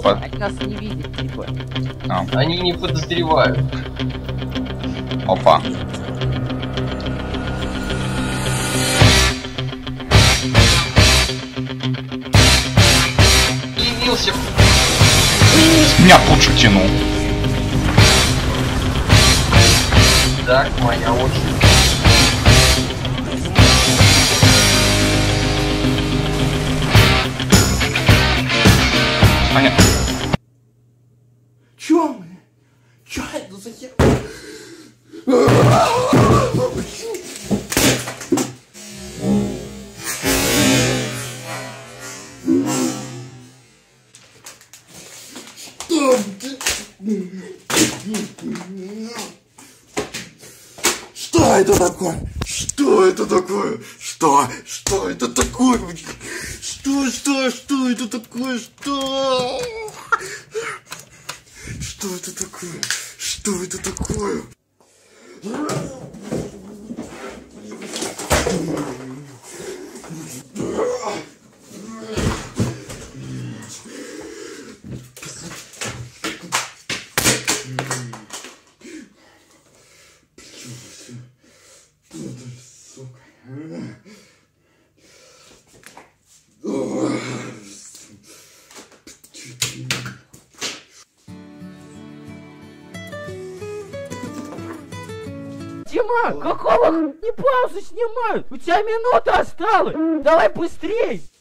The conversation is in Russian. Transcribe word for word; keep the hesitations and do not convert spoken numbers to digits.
Под... Они нас не видят, типа. А. Они не подозревают. Опа. Явился. Меня пучу тянул. Так, моя очередь. Понятно. Чё мы? Чё это за хер? Что это такое? Что это такое? Что? Что это такое? Что, что, что это такое? Что? Что это такое? Что это такое? Дима, какого х... не паузу снимают? У тебя минута осталась. Давай быстрей.